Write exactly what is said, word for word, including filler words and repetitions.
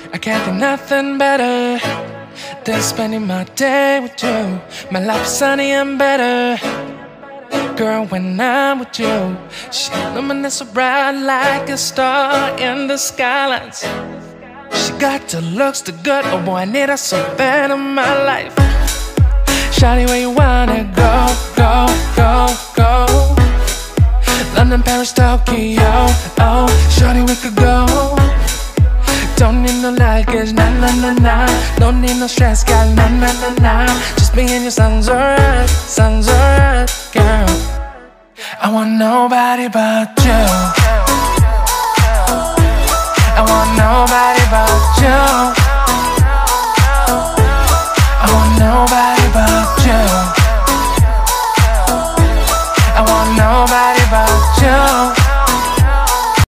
I can't think nothing better than spending my day with you. My life is sunny and better, girl, when I'm with you. She illuminates so bright like a star in the skylines. She got the looks, the good, oh boy, I need her so bad in my life. Shawty, where you wanna go, go, go, go? London, Paris, Tokyo, oh, shawty, we could go. Don't need no luggage, nah, nah, nah, nah. Don't need no stress, girl, nah, nah, nah, nah. Just me and your sun's alright, sun's alright, girl. I want nobody but